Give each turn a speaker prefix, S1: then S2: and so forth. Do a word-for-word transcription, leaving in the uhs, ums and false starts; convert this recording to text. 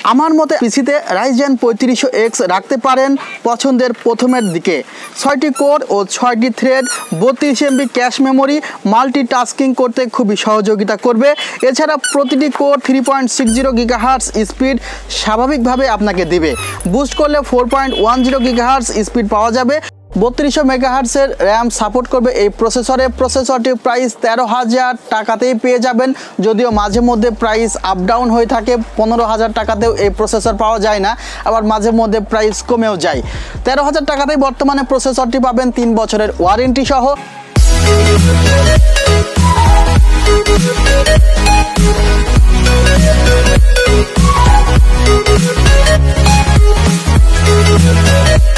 S1: আমার মতে পিসিতে রাইজেন পঁয়ত্রিশশো এক্স রাখতে পারেন পছন্দের প্রথমের দিকে। ছয়টি কোর ও ছয়টি থ্রেড, বত্রিশ এমবি ক্যাশ মেমোরি মাল্টিটাস্কিং করতে খুবই সহযোগিতা করবে। এছাড়া প্রতিটি core three point six zero gigahertz speed স্বাভাবিকভাবে আপনাকে দেবে। বুস্ট করলে four point one zero gigahertz speed পাওয়া যাবে। বত্রিশশো মেগাহার্টসের র্যাম সাপোর্ট করবে এই প্রসেসরে। প্রসেসরটির প্রাইস তেরো হাজার টাকাতেই পেয়ে যাবেন, যদিও মাঝে মধ্যে প্রাইস আপ ডাউন হয়ে থাকে। পনেরো হাজার টাকাতেও এই প্রসেসর পাওয়া যায় না, আবার মাঝে মধ্যে প্রাইস কমেও যায়। তেরো হাজার টাকাতেই বর্তমানে প্রসেসরটি পাবেন তিন বছরের ওয়ারেন্টি সহ।
S2: We'll be right back.